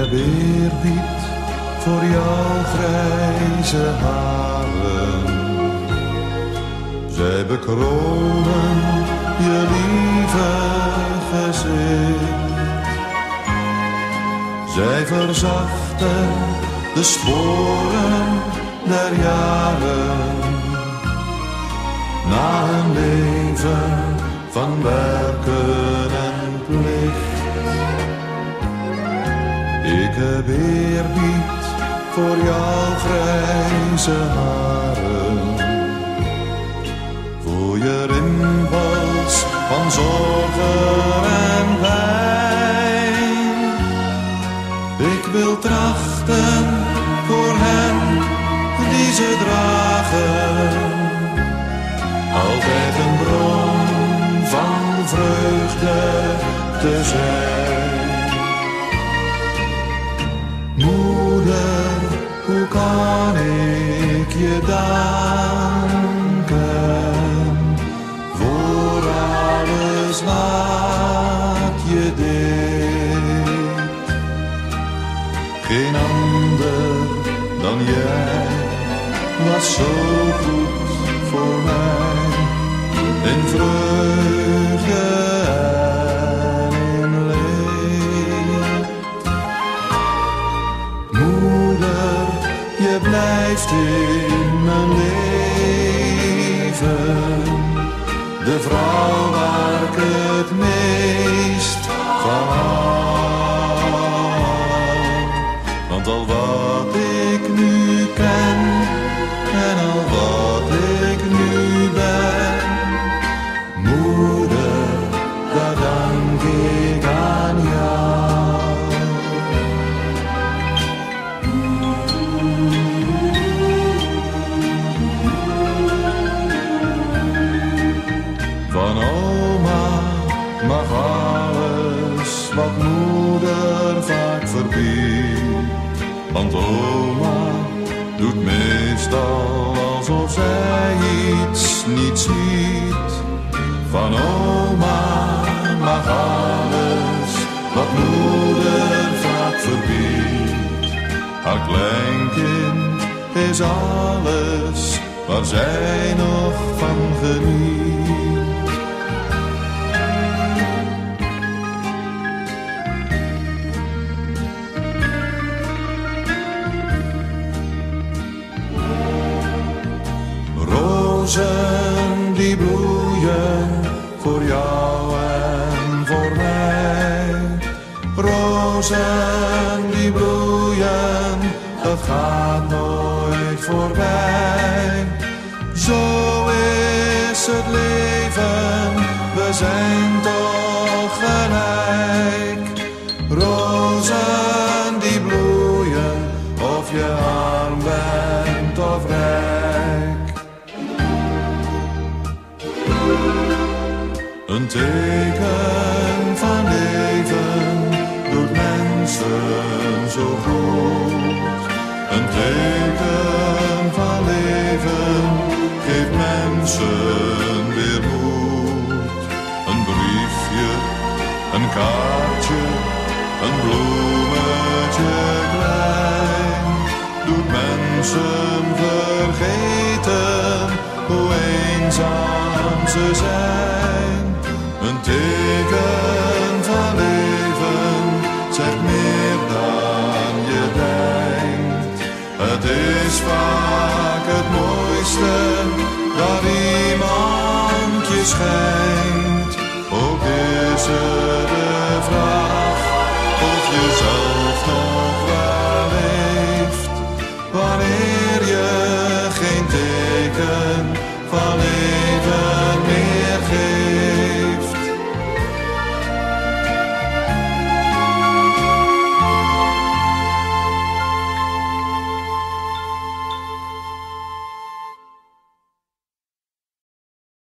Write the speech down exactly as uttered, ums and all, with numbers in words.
heb eerbied voor jouw grijze haren. Zij bekronen je lieve gezicht. Zij verzachten de sporen der jaren. Na een leven van werken en plicht. Ik heb eerbied voor jouw grijze haren. Voor je rimpels van zorgen en pijn. Ik wil trachten voor hen die ze dragen. Altijd een bron van vreugde te zijn. Moeder, hoe kan ik je danken voor alles wat je deed. Geen ander dan jij was zo goed voor mij, in vreugde en in leed. Moeder, je blijft in mijn leven de vrouw waar ik het meest van hou. Want al wat ik nu ken en al wat ik nu ben, moeder, dat dank ik aan jou. Van oma mag alles wat moeder vaak verbiedt. Want oma doet meestal alsof zij iets niet ziet. Van oma mag alles wat moeder vaak verbiedt. Haar kleinkind is alles waar zij nog van geniet. Rozen die bloeien voor jou en voor mij. Rozen die bloeien, dat gaat nooit voorbij. Zo is het leven, we zijn toch gelijk. Rozen die bloeien, of je arm bent of rijk. Een teken van leven doet mensen zo goed. Een teken van leven geeft mensen weer moed. Een briefje, een kaartje, een bloemetje klein doet mensen vergeten hoe eenzaam ze zijn. Een teken van leven zegt meer dan je denkt. Het is vaak het mooiste dat iemand je schenkt. Ook is het de vraag of je zelf